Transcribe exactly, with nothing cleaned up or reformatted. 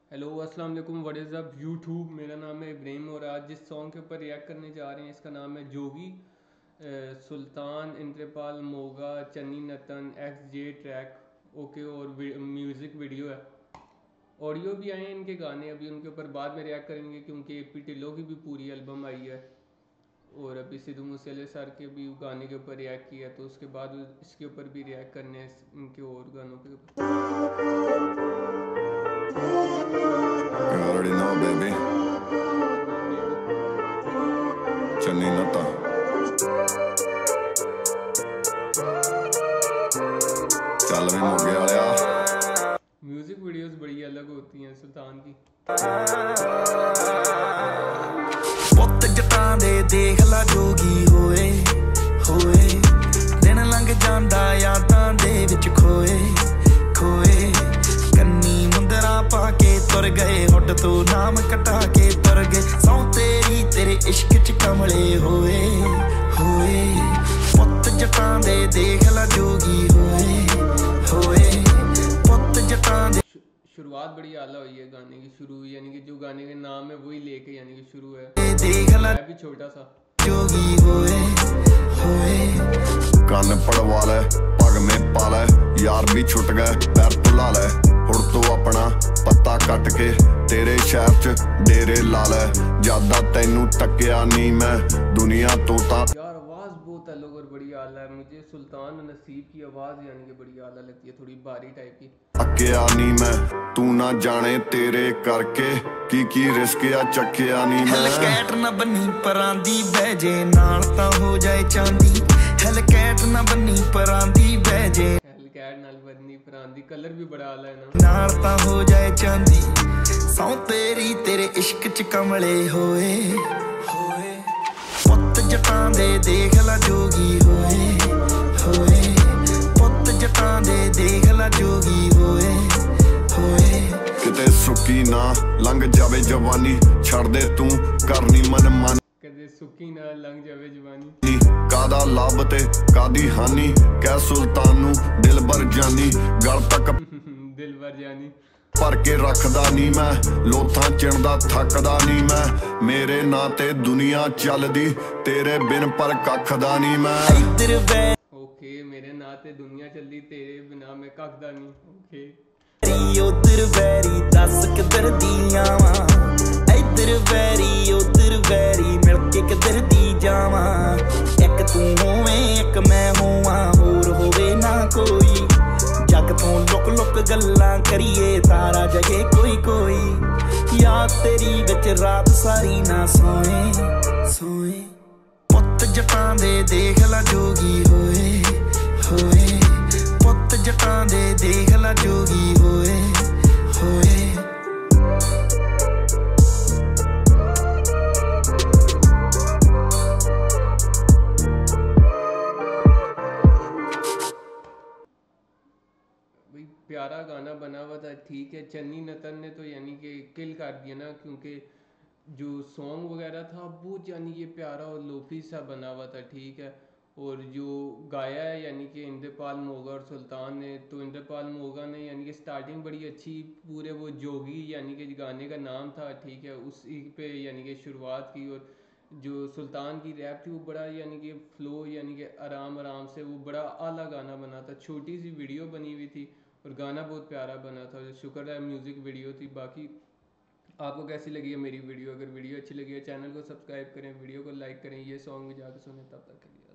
Hello अस्सलाम वालेकुम, what is up YouTube. मेरा नाम है इब्राहिम और आज जिस सॉन्ग के ऊपर रिएक्ट करने जा रहे हैं इसका नाम है जोगी। अ, Sultan, Inderpal Moga, Channi Nattan, x J track okay. और म्यूज़िक वीडियो है, ऑडियो भी आए हैं इनके गाने। अभी उनके ऊपर बाद में रिएक्ट करेंगे क्योंकि ए पी टिल्लो की भी पूरी एल्बम आई है और अभी सिद्धू मूसेवाले सर के भी गाने के ऊपर रिएक्ट किया, तो उसके बाद इसके ऊपर भी रिएक्ट करने हैं इनके और गानों के You already know, baby. Chunni Nata. चल वे मोगे वालिया। म्यूजिक वीडियोस बड़ी अलग होती हैं सुल्तान की। पुत जटां दे देख ला जोगी होए होए, दिन लंघ जांदा यादां दे विच खोए खोए। कन्नी मुंदरा पाके तुर गए, हुट तो नाम कटा के तुर गए। सौ तेरी तेरे इश्क च कमले होए होए, पुत जटां दे देख ला जोगी होए होए, पुत जटां दे। शुरुआत बड़ी आला हुई है गाने की, शुरू यानी कि जो गाने का नाम है वही लेके यानी कि शुरू है, देख ला भी छोटा सा जोगी होए होए। कान पड़वा ले पग में पा ले, यार भी छुट गए पैर तुला ले। हुड़ तो अपना पत्ता कट के तेरे शहर च डेरे ला ले। ज्यादा तैनू तकिया नहीं मैं दुनिया तो ता। यार आवाज बहुत अलग और बड़ी आला है। मुझे सुल्तान नसीब की आवाज यानी कि बड़ी आला लगती है, थोड़ी बारी टाइप की। अक्या नहीं मैं तू ना जाने तेरे करके की की रिस्क या चक्या नहीं मैं। हेलकैट ना बनी परांदी बहजे नाल ता हो जाए चांदी। हेलकैट ना बनी परांदी बहजे हेलकैट नाल बनी परांदी, कलर भी बड़ा आला है ना। नाल ता हो जाए चांदी। सौ तेरी तेरे इश्क च कमले होए होए, पुत जटां दे देख ला जोगी होए होए, पुत जटां दे देख ला जोगी होए होए। किते सुकी ना लंघ जावे जवानी, छड़ दे तू करनी मन मानी। कदे सुकी ना लंघ जावे जवानी, कादा लाभ ते कादी हानी। कह सुल्तान नू दिल भर जानी, गल तक दिल भर जानी। भर के रखदा नहीं मैं, लोथां चिणदा थकदा नहीं मैं। मेरे ना ते दुनिया चलदी, तेरे बिन पर कखदा नहीं मैं। इधर बै ओके, मेरे ना ते दुनिया चलदी, तेरे बिना मैं कखदा नहीं। ओके, उधर बैरी दस किधर दियां वा, इधर बैरी उधर बैरी मिलके किधर दी जावा। एक तू होवे एक मैं होवा, होर होवे ना कोई। जग तो लुक लुक गल्लां करिए, तारा जगे कोई कोई। याद तेरी विच रात सारी ना सोए सोए, पुत जटां दे देख ला जोगी होए होए, पुत जटां दे देख ला जोगी होए होए। भाई प्यारा गाना बना हुआ था, ठीक है। चन्नी नतन ने तो यानी कि किल कर दिया ना, क्योंकि जो सॉन्ग वगैरह था बहुत यानी कि प्यारा और लोफी सा बना हुआ था, ठीक है। और जो गाया है यानी कि इंद्रपाल मोगा और सुल्तान ने, तो इंद्रपाल मोगा ने यानी कि स्टार्टिंग बड़ी अच्छी, पूरे वो जोगी यानी कि गाने का नाम था, ठीक है, उसी पे यानी कि शुरुआत की। और जो सुल्तान की रैप थी वो बड़ा यानी कि फ्लो यानी कि आराम आराम से, वो बड़ा आला गाना बना था। छोटी सी वीडियो बनी हुई थी और गाना बहुत प्यारा बना था, शुक्र है म्यूज़िक वीडियो थी। बाकी आपको कैसी लगी है मेरी वीडियो? अगर वीडियो अच्छी लगी है चैनल को सब्सक्राइब करें, वीडियो को लाइक करें, ये सॉन्ग भी जाकर सुने। तब तक के लिए।